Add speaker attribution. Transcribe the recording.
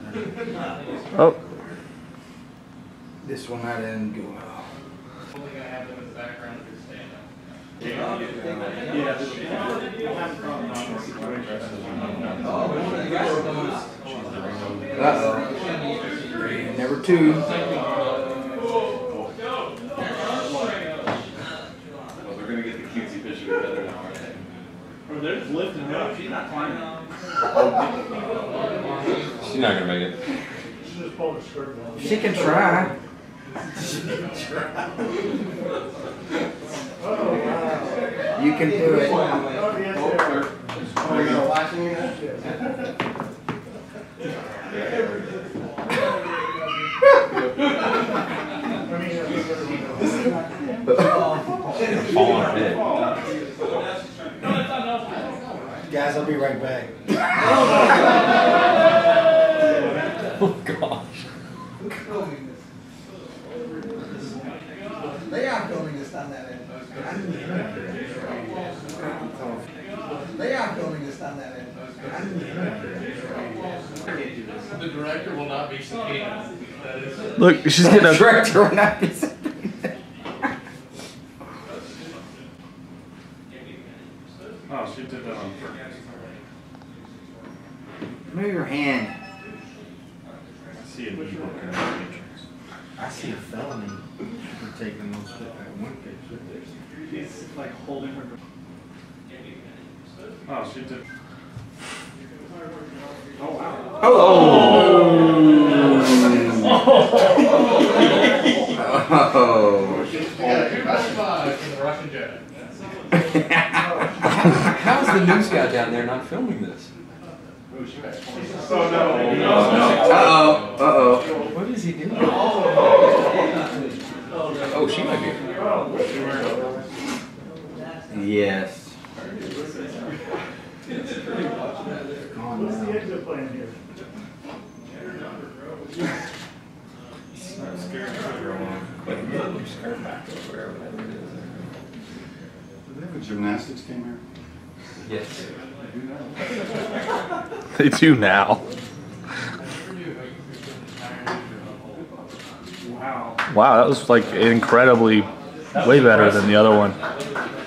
Speaker 1: Oh.
Speaker 2: This one I didn't go well.
Speaker 3: Only gonna have them in the background if you're stand up.
Speaker 2: Uh-oh. Number 2.
Speaker 4: Well, they're gonna get the cutesy picture together now, aren't they?
Speaker 3: Or they're just lifting up. She's not climbing.
Speaker 4: She's not gonna make it.
Speaker 3: She just pulled her skirt down.
Speaker 2: She can try. You can do it.
Speaker 4: Are you watching it?
Speaker 1: Fall on bed.
Speaker 2: Guys, I'll be right back.
Speaker 1: Oh gosh.
Speaker 5: They are filming this on that end. They are filming this on that end.
Speaker 3: The director will not be subpoenaed.
Speaker 1: Look, she's getting a
Speaker 2: Director will not be
Speaker 4: Oh, she did that on purpose.
Speaker 2: Move your hand.
Speaker 4: I see a visual
Speaker 2: I see a felony for taking those one picture.
Speaker 3: He's like holding her.
Speaker 4: Oh, she did.
Speaker 3: Oh, wow.
Speaker 2: Oh!
Speaker 3: From the Russian jet.
Speaker 1: How's the news guy down there not filming this?
Speaker 3: Oh,
Speaker 4: no.
Speaker 2: Uh-oh. Uh-oh.
Speaker 1: What is he doing? Oh, she might be.
Speaker 2: Yes.
Speaker 3: What's the exit plan here?
Speaker 4: Do they have a gymnastics team here?
Speaker 1: Yes.
Speaker 6: They do now.
Speaker 3: Wow.
Speaker 6: Wow, that was like incredibly way better than the other one.